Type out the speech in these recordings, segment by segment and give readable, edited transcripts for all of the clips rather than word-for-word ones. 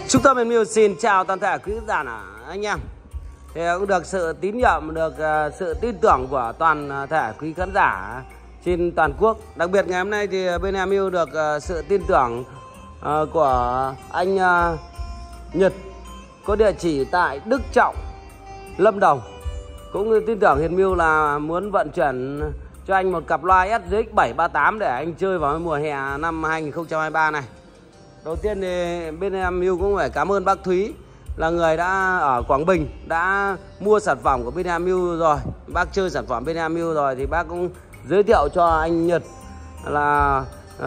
Trung tâm Hiền Miu xin chào toàn thể quý khán giả anh em. Thì cũng được sự tín nhiệm, được sự tin tưởng của toàn thể quý khán giả trên toàn quốc. Đặc biệt ngày hôm nay thì bên Hiền Miu được sự tin tưởng của anh Nhật có địa chỉ tại Đức Trọng, Lâm Đồng. Cũng tin tưởng Hiền Miu là muốn vận chuyển cho anh một cặp loa SGX 738 để anh chơi vào mùa hè năm 2023 này. Đầu tiên thì bên em Miu cũng phải cảm ơn bác Thúy là người đã ở Quảng Bình đã mua sản phẩm của bên em Miu rồi. Bác chơi sản phẩm bên em Miu rồi thì bác cũng giới thiệu cho anh Nhật là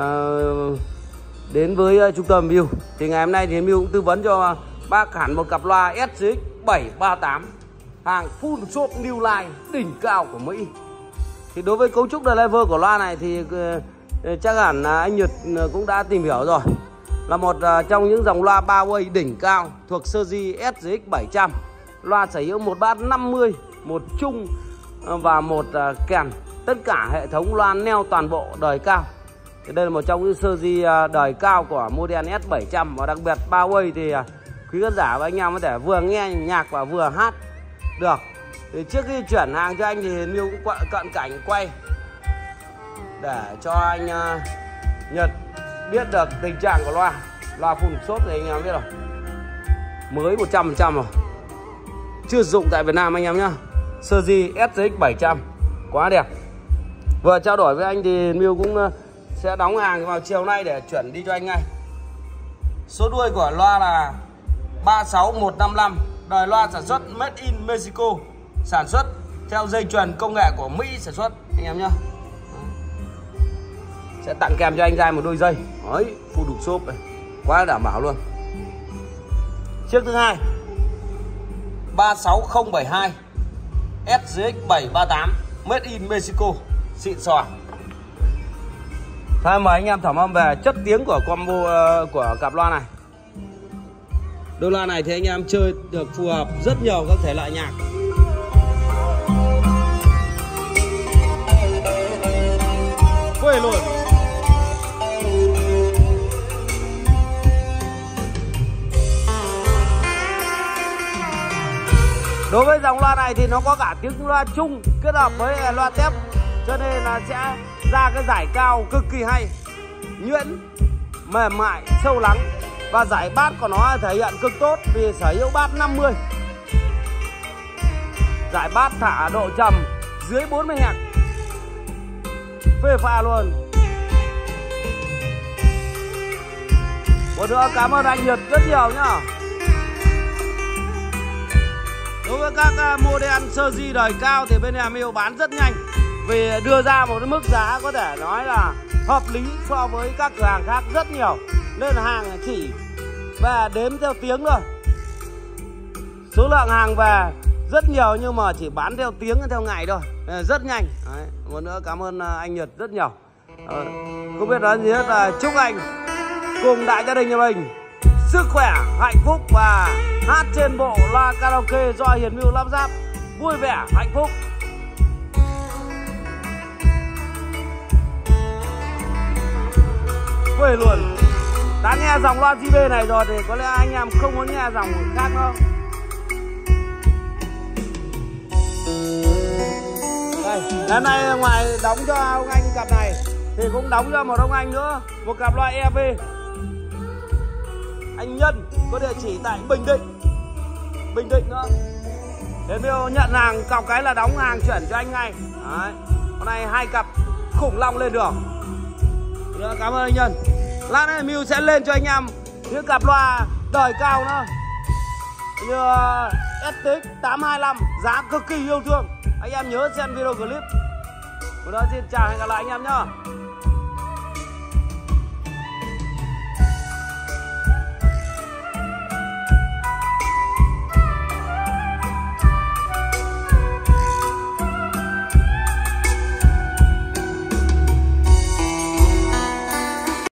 đến với trung tâm Miu. Thì ngày hôm nay thì Miu cũng tư vấn cho bác hẳn một cặp loa SGX 738 hàng full shop new line đỉnh cao của Mỹ. Thì đối với cấu trúc driver của loa này thì chắc hẳn anh Nhật cũng đã tìm hiểu rồi. Là một trong những dòng loa 3-way đỉnh cao thuộc series SGX 700. Loa sở hữu một bass 50, một trung và một kèn. Tất cả hệ thống loa neo toàn bộ đời cao. Thì đây là một trong những series đời cao của model S700. Và đặc biệt 3-way thì quý khán giả và anh em có thể vừa nghe nhạc và vừa hát được. Thì trước khi chuyển hàng cho anh thì Miu cũng cận cảnh quay để cho anh Nhật biết được tình trạng của loa. Loa full shop thì anh em biết rồi, mới 100% rồi, chưa dụng tại Việt Nam anh em nhá. Series SGX 700 quá đẹp. Vừa trao đổi với anh thì Miu cũng sẽ đóng hàng vào chiều nay để chuyển đi cho anh ngay. Số đuôi của loa là 36155. Đời loa sản xuất Made in Mexico, sản xuất theo dây chuyền công nghệ của Mỹ sản xuất anh em nhá. Sẽ tặng kèm cho anh trai một đôi dây đấy, full đục xốp này, quá đảm bảo luôn. Chiếc thứ hai 36072 SGX 738 Made in Mexico, xịn sò. Thôi mời anh em thẩm âm về chất tiếng của combo của cặp loa này. Đôi loa này thì anh em chơi được phù hợp rất nhiều các thể loại nhạc. Quê luôn. Đối với dòng loa này thì nó có cả tiếng loa chung kết hợp với loa tép, cho nên là sẽ ra cái giải cao cực kỳ hay, nhuyễn, mềm mại, sâu lắng. Và giải bass của nó thể hiện cực tốt vì sở hữu bass 50. Giải bass thả độ trầm dưới 40 Hz, phê pha luôn. Một nữa cảm ơn anh Nhật rất nhiều nhá. Đối với các model series đời cao thì bên em Miu bán rất nhanh, vì đưa ra một cái mức giá có thể nói là hợp lý so với các cửa hàng khác rất nhiều. Nên hàng chỉ về đếm theo tiếng thôi. Số lượng hàng về rất nhiều nhưng mà chỉ bán theo tiếng, theo ngày thôi, rất nhanh. Đấy. Một nữa cảm ơn anh Nhật rất nhiều. Không biết nói gì hết, là chúc anh cùng đại gia đình nhà mình sức khỏe, hạnh phúc và hát trên bộ loa karaoke do Hiền Miu lắp ráp vui vẻ, hạnh phúc. Quê luôn. Đã nghe dòng loa JB này rồi thì có lẽ anh em không muốn nghe dòng khác đâu. Đây, hôm nay ngoài đóng cho ông anh cặp này thì cũng đóng cho một ông anh nữa một cặp loa EV. Anh Nhân có địa chỉ tại Bình Định nữa. Thế Miu nhận hàng cọc cái là đóng hàng chuyển cho anh ngay. Đấy. Hôm nay 2 cặp khủng long lên đường. Cảm ơn anh Nhân. Lát nữa Miu sẽ lên cho anh em những cặp loa đời cao nữa như SGX 825, giá cực kỳ yêu thương. Anh em nhớ xem video clip. Một lần xin chào, hẹn gặp lại anh em nhá.